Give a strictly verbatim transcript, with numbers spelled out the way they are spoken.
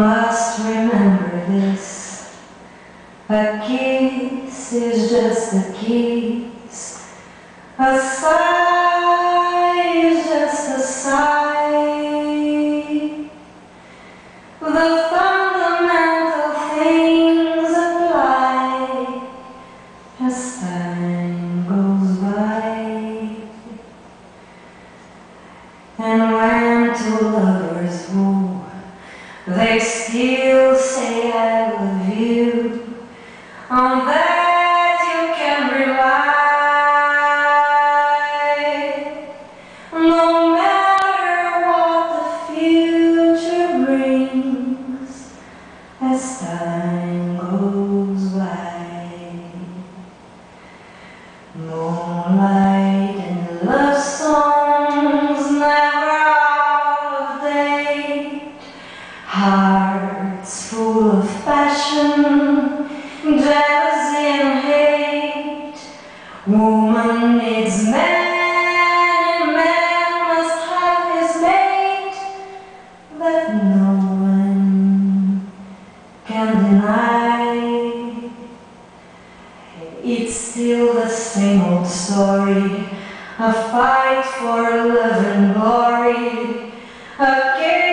must remember this. A kiss is just a kiss. A sigh is just a sigh. The fundamental things apply as time goes by. And when two lovers woo, they still say I love you. On that you can rely. No matter what the future brings, as time goes by. Moonlight and love songs never out of date. Hearts full of passion, jealousy and hate. Woman needs man, and man must have his mate. That no one can deny. It's still the same old story, a fight for love and glory, a